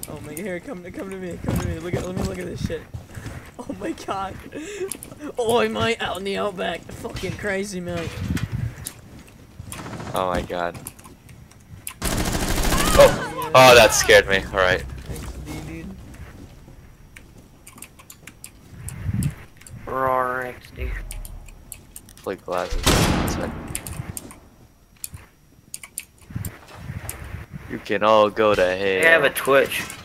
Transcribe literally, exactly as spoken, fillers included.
Oh my god, here, come to come to me, come to me. Look at let me look at this shit. Oh my god. Oi mate, out in the outback. Fucking crazy mate. Oh my god. Oh, oh that scared me. Alright. Roar X D. Flip glasses. You can all go to hell. I have a Twitch.